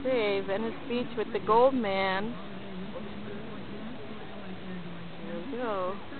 Okay, Venice Beach with the Gold Man. Here we go.